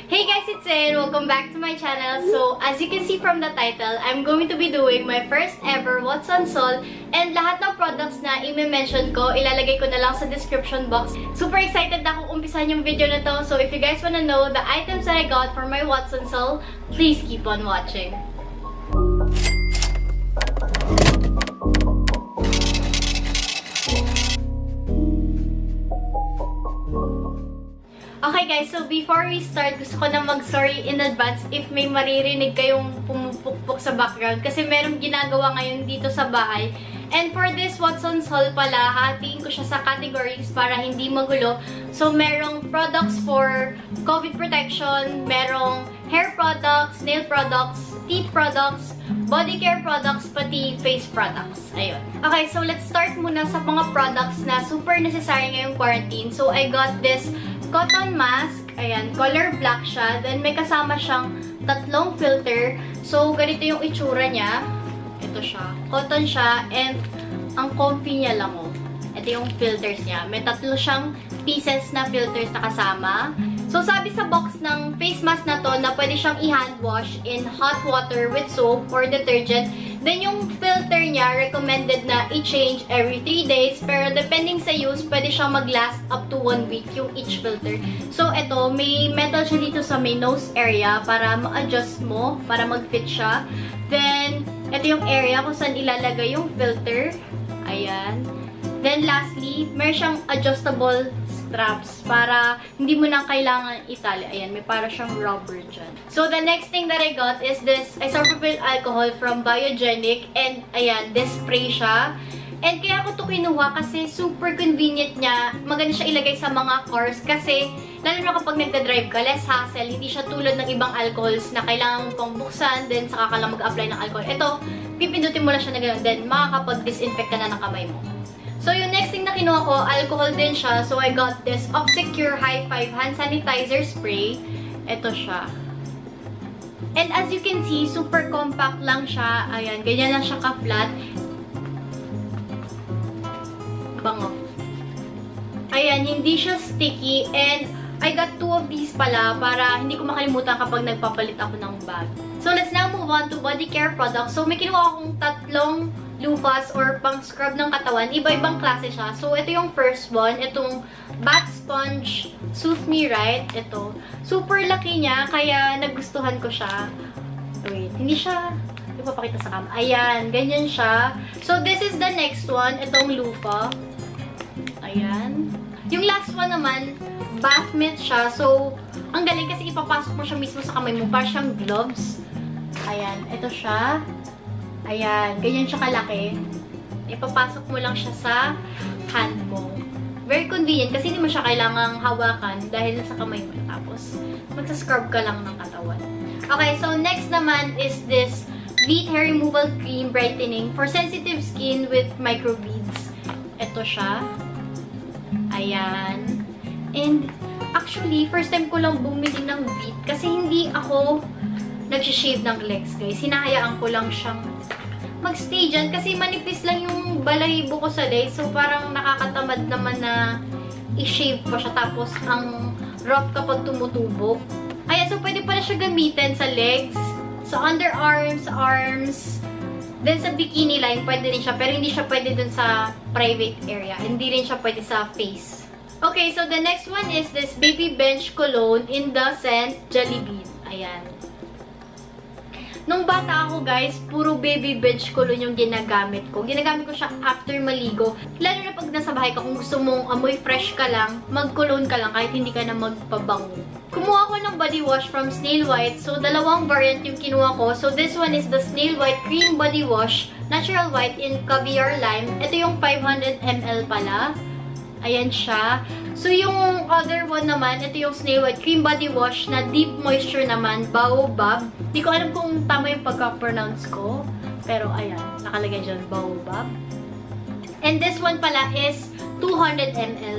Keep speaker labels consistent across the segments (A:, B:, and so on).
A: Hey guys, it's Zane. Welcome back to my channel. So, as you can see from the title, I'm going to be doing my first ever What's on Sol. And lahat ng products na i-mention ko, ilalagay ko na lang sa description box. Super excited na akong umpisahan yung video na to. So, if you guys wanna know the items that I got for my What's on Sol, please keep on watching. Okay guys, so before we start, gusto ko na mag-sorry in advance if may maririnig kayong pumupukpok sa background kasi merong ginagawa ngayon dito sa bahay. And for this What's on Sol pala, hatiin ko siya sa categories para hindi magulo. So merong products for COVID protection, merong hair products, nail products, teeth products, body care products, pati face products. Ayun. Okay, so let's start muna sa mga products na super necessary ngayong quarantine. So I got this cotton mask. Ayan, color black siya. Then, may kasama siyang tatlong filter. So, ganito yung itsura niya. Ito siya. Cotton siya. And, ang comfy niya lang, oh. Ito yung filters niya. May tatlo siyang pieces na filters na kasama. So, sabi sa box ng face mask na to na pwede siyang i-hand wash in hot water with soap or detergent. Then, yung filter niya, recommended na i-change every 3 days. Pero, depending sa use, pwede siyang mag-last up to 1 week yung each filter. So, ito, may metal siya dito sa may nose area para ma-adjust mo, para mag-fit siya. Then, ito yung area kung saan ilalagay yung filter. Ayan. Then, lastly, meron siyang adjustable straps para hindi mo na kailangan itali. Ayan, may para siyang rubber dyan. So, the next thing that I got is this Isopropyl alcohol from Biogenic. And, ayan, this spray siya. And kaya ko to kinuha kasi super convenient niya. Maganda siya ilagay sa mga cars kasi, lalo na kapag nagda-drive ka, less hassle. Hindi siya tulad ng ibang alcohols na kailangan mo pang buksan, then saka ka lang mag-apply ng alcohol. Ito, pipindutin mo lang siya na gano'n, then makakapag-disinfect ka na ng kamay mo. So, yung next thing na kinuha ko, alcohol din siya. So, I got this Oxecure High 5 Hand Sanitizer Spray. Ito siya. And as you can see, super compact lang siya. Ayan, ganyan lang siya ka-flat. Bango. Ayan, hindi siya sticky. And I got 2 of these pala para hindi ko makalimutan kapag nagpapalit ako ng bag. So, let's now move on to body care products. So, may kinuha akong tatlong Loofahs or pang-scrub ng katawan. Iba-ibang klase siya. So, ito yung first one. Itong Bath Sponge Soothe Me Right. Ito. Super laki niya, kaya nagustuhan ko siya. Wait, hindi siya ipapakita sa cam. Ayan, ganyan siya. So, this is the next one. Itong Loofah. Ayan. Yung last one naman, bath mitt siya. So, ang galing kasi ipapasok mo siya mismo sa kamay mo. Para siyang gloves. Ayan, ito siya. Ayan, ganyan siya kalaki. Ipapasok mo lang siya sa hand mo. Very convenient kasi hindi mo siya kailangang hawakan dahil sa kamay mo. Tapos, magsascrub ka lang ng katawan. Okay, so next naman is this Veet Hair Removal Cream Brightening for sensitive skin with microbeads. Ito siya. Ayan. And, actually, first time ko lang bumili ng Veet kasi hindi ako nag-shave ng legs, guys. Hinahayaan ko lang siyang mag-stay dyan kasi manipis lang yung balahibo ko sa legs. So, parang nakakatamad naman na i-shave pa siya. Tapos, ang rough kapag tumutubo. Ayan, so pwede pala siya gamitin sa legs, sa underarms, arms, then sa bikini line, pwede rin siya. Pero hindi siya pwede dun sa private area. Hindi rin siya pwede sa face. Okay, so the next one is this Baby Bench Cologne in the scent Jelly Bean. Ayan. Nung bata ako, guys, puro Baby Beige cologne yung ginagamit ko. Ginagamit ko siya after maligo. Lalo na pag nasa bahay ka, kung gusto mong amoy fresh ka lang, mag-cologne ka lang kahit hindi ka na magpabango. Kumuha ko ng body wash from Snailwhite. So, dalawang variant yung kinuha ko. So, this one is the Snailwhite Cream Body Wash, Natural White in Caviar Lime. Ito yung 500 ml pala. Ayan siya. So, yung other one naman, ito yung Snailwhite Cream Body Wash na Deep Moisture naman, Baobab. Hindi ko alam kung tama yung pagka-pronounce ko. Pero, ayan. Nakalagay dyan, Baobab. And this one pala is 200 ml.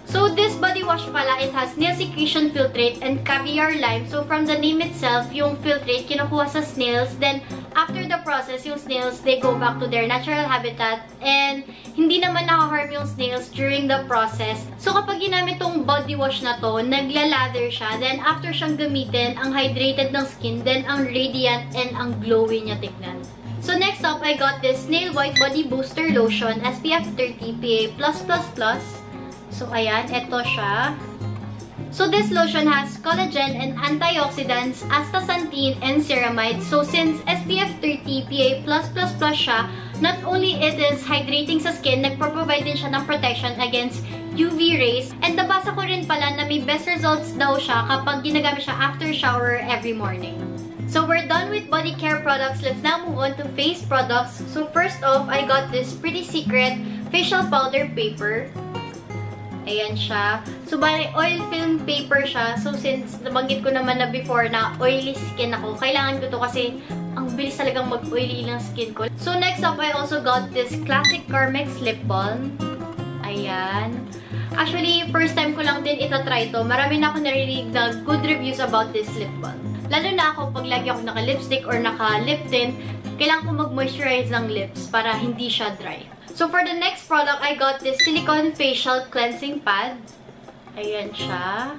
A: So this body wash pala, it has nail secretion filtrate and caviar lime. So from the name itself, yung filtrate kinukuha sa snails. Then after the process, yung snails, they go back to their natural habitat. And hindi naman nakaharm yung snails during the process. So kapag ginamit tong body wash na to, naglalather siya. Then after siyang gamitin, ang hydrated ng skin, then ang radiant and ang glowy niya tignan. So next up, I got this Snailwhite Body Booster Lotion SPF 30 PA+++. So, ayan, ito siya. So, this lotion has collagen and antioxidants, astaxanthin, and ceramide. So, since SPF 30 PA+++ siya, not only it is hydrating sa skin, nagpro-provide din siya ng protection against UV rays. And nabasa ko rin pala na may best results daw siya kapag ginagamit siya after shower every morning. So, we're done with body care products. Let's now move on to face products. So, first off, I got this Pretty Secret Facial Powder Paper. Ayan siya. So, bali, oil film paper siya. So, since nabanggit ko naman na before na oily skin ako, kailangan ko to kasi ang bilis talagang mag-oily ng skin ko. So, next up, I also got this Classic Carmex Lip Balm. Ayan. Actually, first time ko lang din itatry to. Marami na ako narinig na good reviews about this lip balm. Lalo na ako, pag lagi ako naka-lipstick or naka-lip tint, kailangan ko mag-moisturize ng lips para hindi siya dry. So, for the next product, I got this Silicone Facial Cleansing Pad. Ayan siya.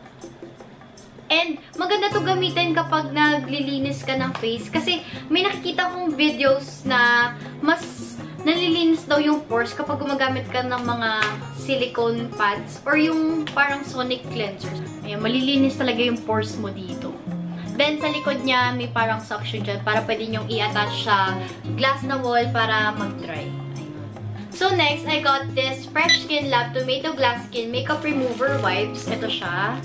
A: And, maganda to gamitin kapag naglilinis ka ng face. Kasi, may nakikita kong videos na mas nalilinis daw yung pores kapag gumagamit ka ng mga silicone pads or yung parang sonic cleansers. Ayan, malilinis talaga yung pores mo dito. Then, sa likod niya, may parang suction dyan para pwede nyong i-attach sa glass na wall para mag-dry. So, next, I got this Fresh Skin Lab Tomato Glass Skin Makeup Remover Wipes. Ito siya.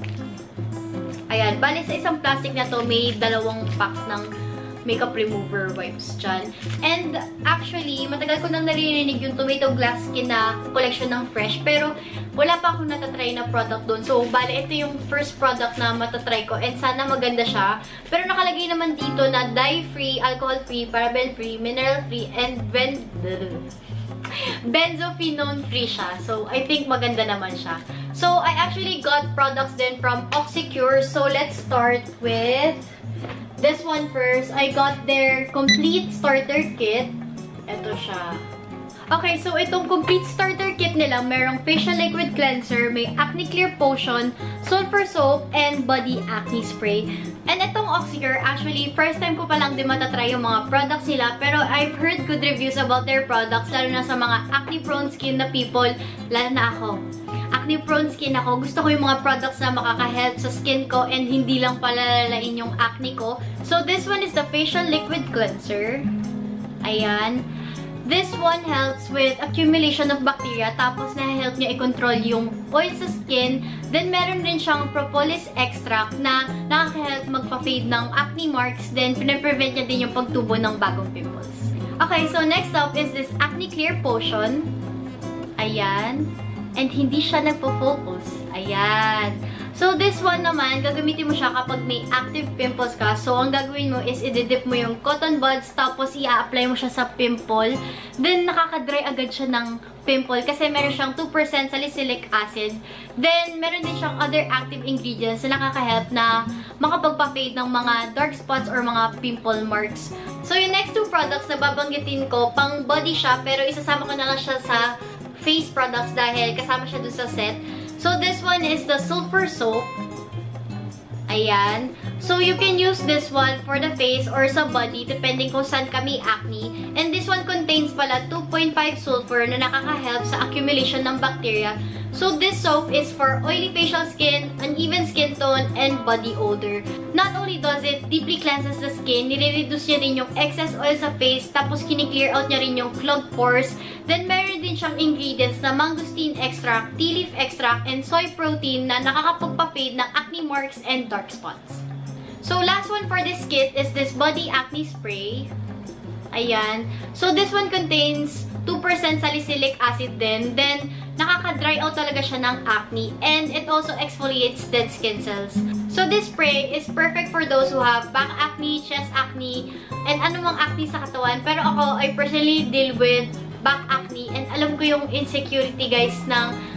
A: Ayan. Bali, sa isang plastic na to, may dalawang packs ng makeup remover wipes dyan. And, actually, matagal ko nang naririnig yung tomato glass skin na collection ng Fresh. Pero, wala pa akong natatry na product doon. So, bali, ito yung first product na matatry ko. And, sana maganda siya. Pero, nakalagay naman dito na dye-free, alcohol-free, paraben-free, mineral-free, and benzophenone-free siya. So, I think maganda naman siya. So, I actually got products din from Oxecure. So, let's start with this one first. I got their complete starter kit. Ito siya. Okay, so itong complete starter kit nila, merong facial liquid cleanser, may acne clear potion, sulfur soap, and body acne spray. And itong Oxecure, actually, first time ko palang din matatry yung mga products nila, pero I've heard good reviews about their products, lalo na sa mga acne-prone skin na people, lalo na ako. Acne-prone skin ako. Gusto ko yung mga products na makaka-help sa skin ko and hindi lang palalalain yung acne ko. So, this one is the facial liquid cleanser. Ayan. This one helps with accumulation of bacteria, tapos na-help niya i-control yung oil sa skin. Then, meron din siyang propolis extract na nakaka-help magpa-fade ng acne marks. Then, pinaprevent niya din yung pagtubo ng bagong pimples. Okay, so next up is this acne clear potion. Ayan. And hindi siya nagpo-focus. Ayan. So, this one naman, gagamitin mo siya kapag may active pimples ka. So, ang gagawin mo is i-dip mo yung cotton buds, tapos i-apply mo siya sa pimple. Then, nakaka-dry agad siya ng pimple kasi meron siyang 2% salicylic acid. Then, meron din siyang other active ingredients na nakaka-help na makapagpa-fade ng mga dark spots or mga pimple marks. So, yung next two products na babanggitin ko, pang body siya, pero isasama ko na lang siya sa face products dahil kasama siya dun sa set. So, this one is the sulfur soap. Ayan. So, you can use this one for the face or sa body, depending kung saan ka may acne. And this one contains pala 2.5 sulfur na nakaka-help sa accumulation ng bacteria. So, this soap is for oily facial skin, uneven skin tone, and body odor. Not only does it deeply cleanses the skin, nire-reduce niya rin yung excess oil sa face, tapos kini-clear out niya rin yung clogged pores. Then, meron din siyang ingredients na mangosteen extract, tea leaf extract, and soy protein na nakakapagpa-fade ng acne marks and dark spots. So, last one for this kit is this body acne spray. Ayan. So, this one contains 2% salicylic acid din. Then, nakaka-dry out talaga siya ng acne. And it also exfoliates dead skin cells. So, this spray is perfect for those who have back acne, chest acne, and anumang acne sa katawan. Pero ako, I personally deal with back acne. And alam ko yung insecurity, guys, ng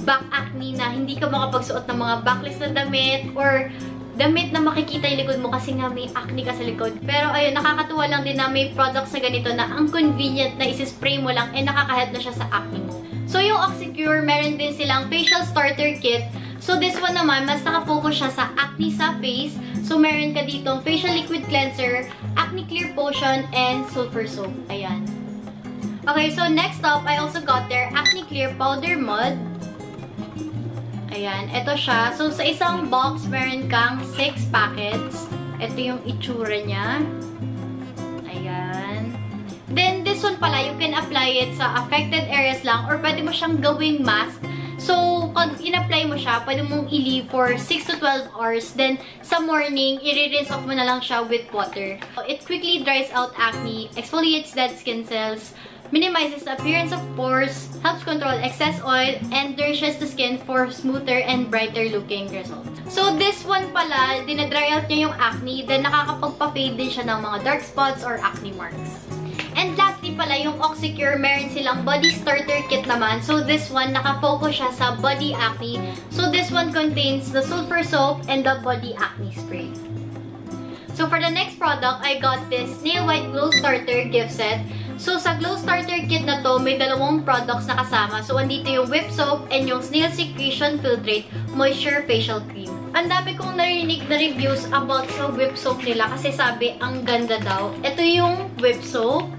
A: back acne na hindi ka makapagsuot ng mga backless na damit or damit na makikita yung likod mo kasi nga may acne ka sa likod. Pero ayun, nakakatuwa lang din na may products na ganito na ang convenient na isi-spray mo lang nakaka-help na siya sa acne mo. So yung Oxecure, meron din silang facial starter kit. So this one naman, mas nakafocus siya sa acne sa face. So meron ka ditong facial liquid cleanser, acne clear potion, and sulfur soap. Ayan. Okay, so next up, I also got their acne clear powder mud. Ayan, ito siya. So, sa isang box, meron kang 6 packets. Ito yung itsura niya. Ayan. Then, this one pala, you can apply it sa affected areas lang or pwede mo siyang gawing mask. So, pag in-apply mo siya, pwede mong i-leave for 6 to 12 hours. Then, sa morning, i-rinse off mo na lang siya with water. It quickly dries out acne, exfoliates dead skin cells, minimizes the appearance of pores, helps control excess oil, and nourishes the skin for smoother and brighter looking results. So this one pala, dinadry out niya yung acne, then nakakapagpa-fade din siya ng mga dark spots or acne marks. And lastly pala, yung Oxecure, meron silang body starter kit naman. So this one, nakafocus siya sa body acne. So this one contains the sulfur soap and the body acne spray. So for the next product, I got this Snailwhite Glow Starter gift set. So, sa Glow Starter Kit na to, may dalawang products na kasama. So, andito yung whip soap and yung Snail Secretion Filtrate Moisture Facial Cream. Ang dami kong narinig na reviews about sa whip soap nila kasi sabi, ang ganda daw. Ito yung whip soap.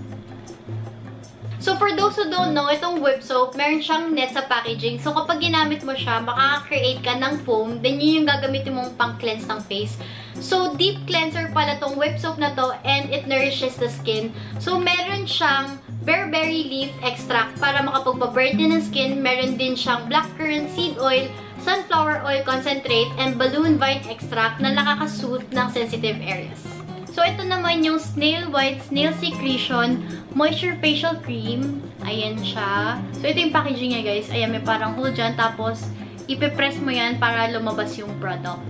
A: So, for those who don't know, itong whip soap, meron siyang net sa packaging. So, kapag ginamit mo siya, makaka-create ka ng foam. Then, yun yung gagamitin mong pang-cleanse ng face. So, deep cleanser pala tong whip soap na to and it nourishes the skin. So, meron siyang bearberry leaf extract para makapagpa-brighten ng skin. Meron din siyang blackcurrant seed oil, sunflower oil concentrate, and balloon vine extract na nakaka-soothe ng sensitive areas. So, ito naman yung Snailwhite Snail Secretion Moisture Facial Cream. Ayan siya. So, ito yung packaging niya, guys. Ayan, may parang hole dyan. Tapos, ipipress mo yan para lumabas yung product.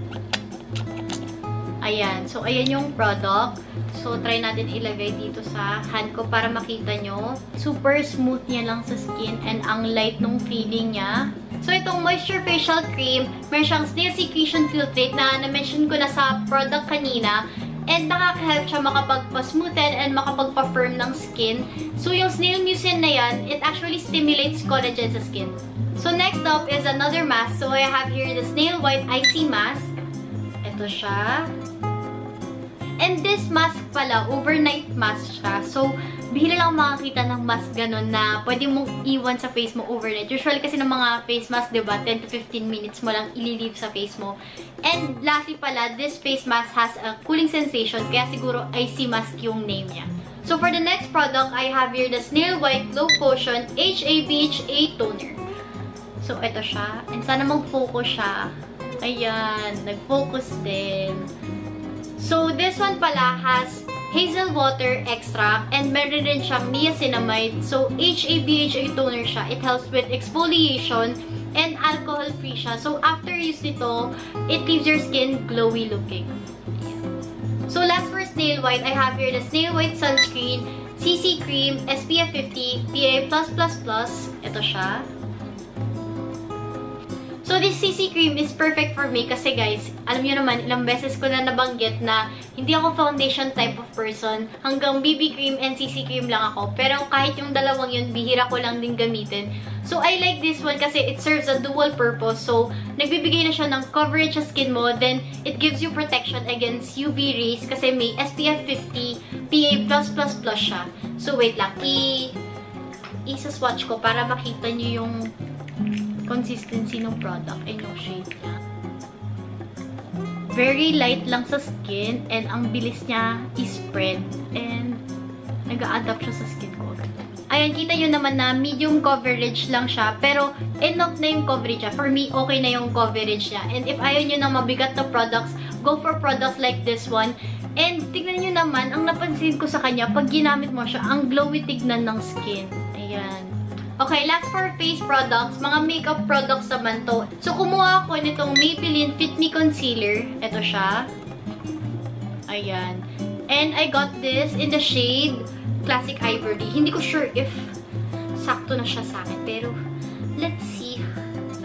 A: Ayan. So, ayan yung product. So, try natin ilagay dito sa hand ko para makita nyo. Super smooth niya lang sa skin and ang light nung feeling niya. So, itong Moisture Facial Cream, meron siyang Snail Secretion Filtrate na na-mention ko na sa product kanina. And nakaka-help siya makapagpa-smoothen and makapagpa-firm ng skin. So, yung snail mucin na yan, it actually stimulates collagen sa skin. So, next up is another mask. So, I have here the Snailwhite Icy Mask. Ito siya. And this mask pala, overnight mask siya. So, bihira lang makakita ng mask ganun na pwede mong iwan sa face mo overnight. Usually kasi ng mga face mask, diba, 10 to 15 minutes mo lang ililive sa face mo. And lastly pala, this face mask has a cooling sensation, kaya siguro icy mask yung name niya. So for the next product, I have here the Snailwhite Glow Potion HA/BHA Toner. So ito siya. And sana mag-focus siya. Ayan, nag-focus din. So this one pala has hazel water extract and meron din siyang niacinamide. So, HA/BHA toner siya. It helps with exfoliation and alcohol-free siya. So, after use nito, it leaves your skin glowy looking. So, last for Snailwhite, I have here the Snailwhite Sunscreen, CC Cream, SPF 50, PA+++. Ito siya. So, this CC cream is perfect for me kasi guys, alam nyo naman, ilang beses ko na nabanggit na hindi ako foundation type of person. Hanggang BB cream and CC cream lang ako. Pero kahit yung dalawang yun, bihira ko lang din gamitin. So, I like this one kasi it serves a dual purpose. So, nagbibigay na siya ng coverage sa skin mo. Then, it gives you protection against UV rays kasi may SPF 50, PA+++ siya. So, wait lang. Isa-swatch ko para makita nyo yung consistency ng product and yung shade niya. Very light lang sa skin and ang bilis niya i-spread and nag-a-adapt siya sa skin ko. Ayan, kita nyo naman na medium coverage lang siya pero enough na yung coverage niya. For me, okay na yung coverage niya. And if ayaw nyo na mabigat na products, go for products like this one. And tignan nyo naman, ang napansin ko sa kanya, pag ginamit mo siya, ang glowy tignan ng skin. Ayan. Okay, last for face products, mga makeup products naman to. So, kumuha ako nitong Maybelline Fit Me Concealer. Ito siya. Ayan. And I got this in the shade Classic Ivory. Hindi ko sure if sakto na siya sa akin, pero let's see.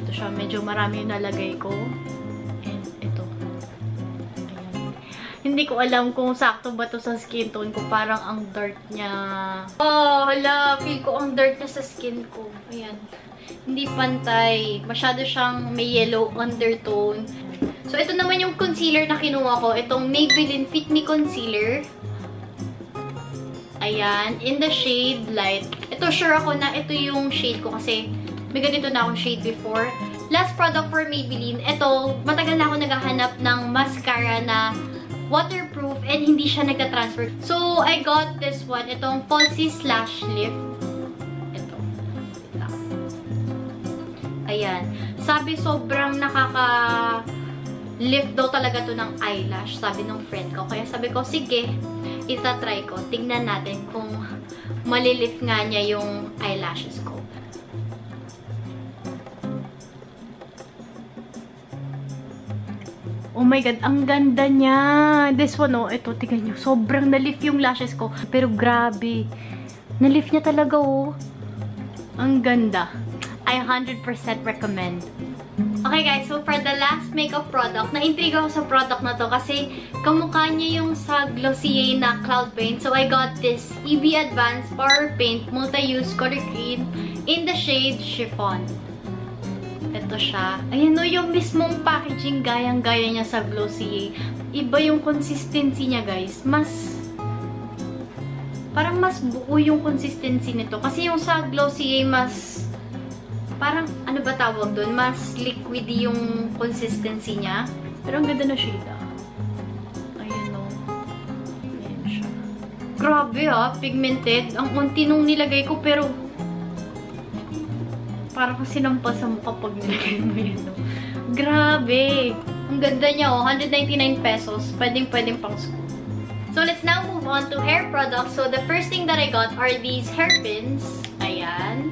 A: ito siya. Medyo marami yung nalagay ko. And ito. Ayan. Hindi ko alam kung sakto ba to sa skin tone ko. Parang ang dark niya. Oh, hala. Feel ko ang dark niya sa skin ko. Ayan. Hindi pantay. Masyado siyang may yellow undertone. So, ito naman yung concealer na kinuha ko. Itong Maybelline Fit Me Concealer. Ayan. In the shade Light. Ito, sure ako na ito yung shade ko kasi may ganito na akong shade before. Last product for Maybelline. Ito, matagal na ako naghahanap ng mascara na waterproof and hindi siya nagka-transfer. So, I got this one. Itong Falsy Slash Lift. Ito. Ayan. Sabi, sobrang lift daw talaga to ng eyelash, sabi ng friend ko. Kaya sabi ko, sige, itatry ko. Tingnan natin kung malilift nga niya yung eyelashes ko. Oh my God, ang ganda niya. This one, oh, ito, tingnan nyo. Sobrang nalift yung lashes ko. Pero grabe. Nalift niya talaga, oh. Ang ganda. I 100% recommend. Okay guys, so for the last makeup product, na-intrigue ako sa product na to kasi kamukha niya yung sa Glossier na Cloud Paint. So I got this EB Advanced Power Paint Multi-Use Color Cream in the shade Chiffon. Ito siya. Ayan o, yung mismong packaging gayang-gaya niya sa Glossier. Iba yung consistency niya guys. Parang mas buo yung consistency nito. Kasi yung sa Glossier parang, ano ba tawag doon? Mas liquidy yung consistency niya. Pero ang ganda na shade, ah. Ayan, o. Ayan siya. Grabe, ah. Pigmented. Ang unti nung nilagay ko, pero parang sinampas sa mukha pag nilagay mo yun, no? Grabe. Ang ganda niya, oh. 199 pesos. Pwedeng pang scoop. So, let's now move on to hair products. So, the first thing that I got are these hairpins. Ayan.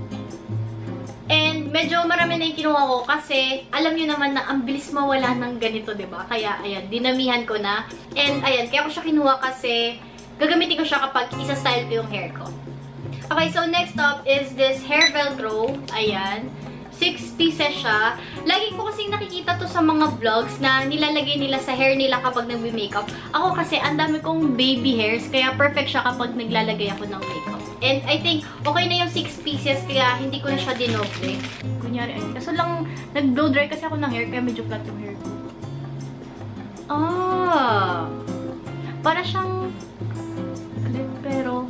A: And medyo marami na yung kinuha ko kasi alam nyo naman na ang bilis mawala ng ganito, diba? Kaya, ayan, dinamihan ko na. And, ayan, kaya ko siya kinuha kasi gagamitin ko siya kapag isa-style ko yung hair ko. Okay, so next up is this hair Velcro. Ayan. 6 pieces siya. Lagi ko kasing nakikita to sa mga vlogs na nilalagay nila sa hair nila kapag nagbe-makeup. Ako kasi, ang dami kong baby hairs, kaya perfect siya kapag naglalagay ako ng makeup. And I think, okay na yung 6 pieces, kaya hindi ko na siya dinoble. Kunyari, ayun. Kaso lang, nag-blow dry kasi ako ng hair, kaya medyo flat yung hair ko. Ah! Para siyang clip, pero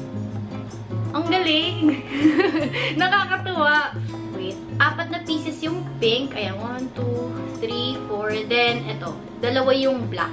A: ang galing! Nakakatuwa! Wait, 4 na pieces yung pink. Ayan, 1, 2, 3, 4. Then, ito, 2 yung black.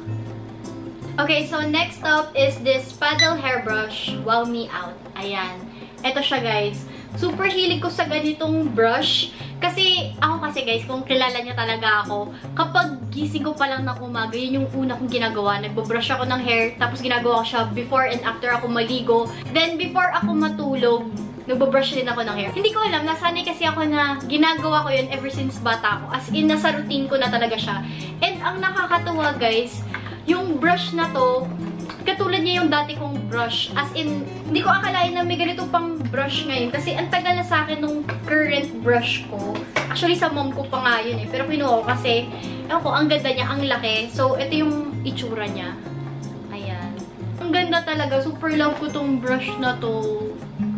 A: Okay, so next up is this paddle hairbrush. Wow me out. Ayan. Ito siya, guys. Super hilig ko sa ganitong brush. Kasi, ako guys, kung kilala niya talaga ako, kapag gising ko pa lang ng umaga, yun yung una kong ginagawa. Nagbabrush ako ng hair, tapos ginagawa ko siya before and after ako maligo. Then, before ako matulog, nagbabrush din ako ng hair. Hindi ko alam, nasanay kasi ako na ginagawa ko yun ever since bata ako. As in, nasa routine ko na talaga siya. And ang nakakatuwa, guys, yung brush na to, katulad niya yung dati kong brush. As in, hindi ko akalain na may ganito pang brush ngayon. Kasi ang tagal na sa akin nung current brush ko. Actually, sa mom ko pa nga yun eh. Pero kinuha ko kasi, ewan ko, ang ganda niya, ang laki. So, ito yung itsura niya. Ayan. Ang ganda talaga. Super love ko tong brush na to.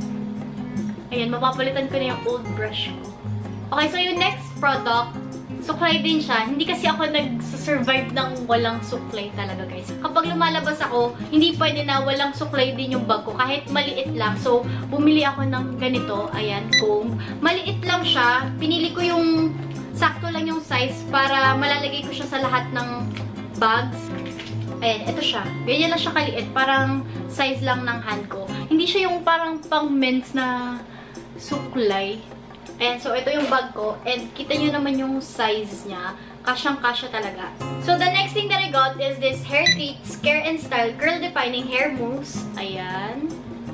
A: Ayan, mapapalitan ko na yung old brush ko. Okay, so yung next product, suklay din siya. Hindi kasi ako nag-survive ng walang suklay talaga, guys. Kapag lumalabas ako, hindi pwede na walang suklay din yung bag ko. Kahit maliit lang. So, bumili ako ng ganito. Ayan, comb. Maliit lang siya. Pinili ko yung sakto lang yung size para malalagay ko siya sa lahat ng bags. Ayan, ito siya. Ganyan lang siya kaliit. Parang size lang ng hand ko. Hindi siya yung parang pang men's na suklay. And so, ito yung bag ko. And kita nyo naman yung size niya. Kasyang-kasya talaga. So, the next thing that I got is this Hair Treats Care and Style Curl Defining Hair Mousse. Ayan.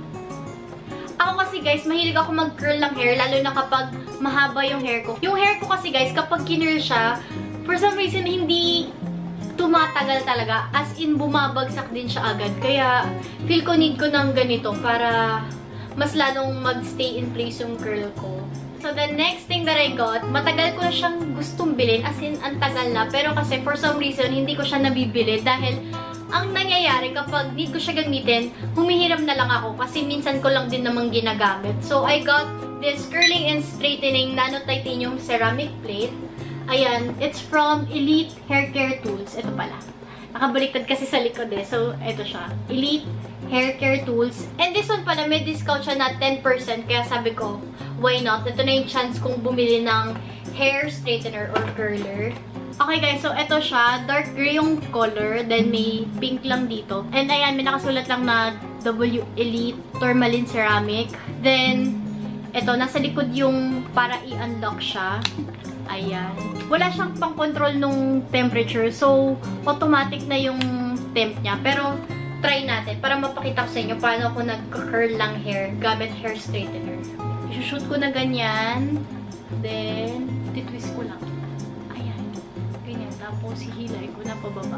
A: Ako kasi, guys, mahilig ako mag-curl ng hair. Lalo na kapag mahaba yung hair ko. Yung hair ko kasi, guys, kapag kinurl siya, for some reason, hindi tumatagal talaga. As in, bumabagsak din siya agad. Kaya, feel ko need ko ng ganito para mas lalong mag-stay in place yung curl ko. So, the next thing that I got, matagal ko na siyang gustong bilhin. As in, ang tagal na. Pero kasi, for some reason, hindi ko siya nabibili. Dahil, ang nangyayari kapag need ko siya gamitin, humihiram na lang ako. Kasi minsan ko lang din namang ginagamit. So, I got this Curling and Straightening Nano Titanium Ceramic Plate. Ayan. It's from Elite Hair Care Tools. Ito pala. Nakabaliktad kasi sa likod eh. So, ito siya. Elite Hair Care Tools. And this one pala, may discount siya na 10%. Kaya sabi ko, why not? Ito na yung chance kong bumili ng hair straightener or curler. Okay guys, so ito siya. Dark gray yung color. Then may pink lang dito. And ayan, may nakasulat lang na W Elite Tourmaline Ceramic. Then, ito, nasa likod yung para i-unlock siya. Ayan. Wala siyang pang-control nung temperature. So, automatic na yung temp niya. Pero, try natin para mapakita ko sa inyo paano ako nag-curl lang hair gamit hair straightener. I-shoot ko na ganyan. Then, titwist ko lang. Ayan. Ganyan. Tapos, hihilay ko na pababa.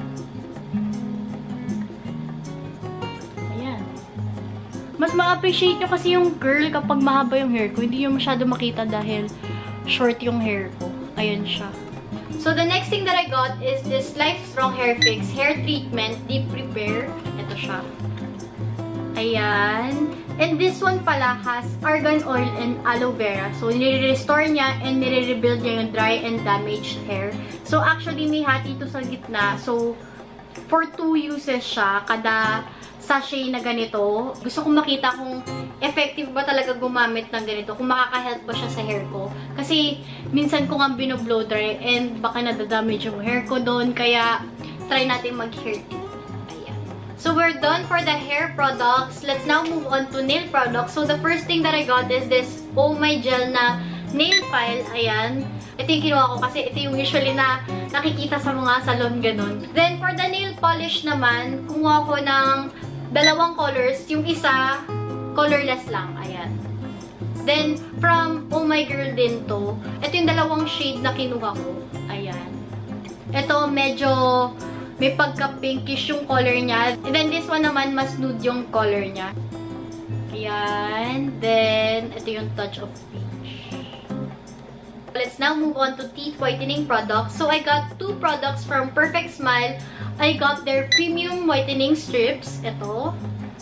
A: Ayan. Mas ma-appreciate nyo kasi yung curl kapag mahaba yung hair ko. Hindi nyo masyado makita dahil short yung hair ko. Ayan siya. So, the next thing that I got is this Life Strong Hair Fix Hair Treatment Deep Repair. Ito siya. Ayan. And this one pala has argan oil and aloe vera. So, nire-restore niya and nire-rebuild niya yung dry and damaged hair. So, actually, may hati ito sa gitna. So, for 2 uses siya. Kada sachet na ganito. Gusto kong makita kung effective ba talaga gumamit ng ganito. Kung makaka-help ba siya sa hair ko. Kasi, minsan ko nga binoblow dry and baka nadadamage yung hair ko doon. Kaya, try natin mag-hair tip. So, we're done for the hair products. Let's now move on to nail products. So, the first thing that I got is this OMG na nail file. Ayan. Ito yung kinuha ko kasi ito yung usually na nakikita sa mga salon ganun. Then, for the nail polish naman, kumuha ko ng 2 colors. Yung isa, colorless lang. Ayan. Then, from Oh My Girl din to. Ito yung 2 shade na kinuha ko. Ayan. Ito, medyo may pagka-pinkish yung color niya. And then, this one naman, mas nude yung color niya. Ayan. Then, ito yung touch of peach. Let's now move on to teeth whitening products. So, I got 2 products from Perfect Smile. I got their premium whitening strips. Ito.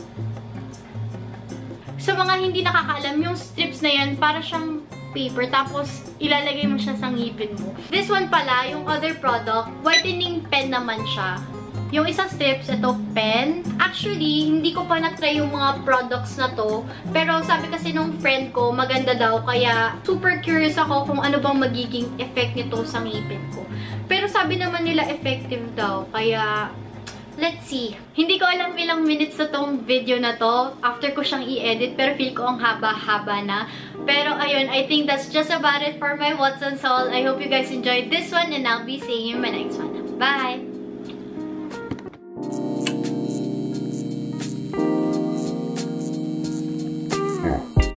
A: Sa mga hindi nakakaalam, yung strips na yan, para siyang paper, tapos ilalagay mo siya sa ngipin mo. This one pala, yung other product, whitening pen naman siya. Yung isang strips, ito, pen. Actually, hindi ko pa na-try yung mga products na to. Pero sabi kasi nung friend ko, maganda daw. Kaya, super curious ako kung ano bang magiging effect nito sa ngipin ko. Pero sabi naman nila effective daw. Kaya, let's see. Hindi ko alam ilang minutes na tong video na to. After ko siyang i-edit, pero feel ko ang haba-haba na. Pero ayun, I think that's just about it for my What's on Sol. I hope you guys enjoyed this one and I'll be seeing you in my next one. Bye!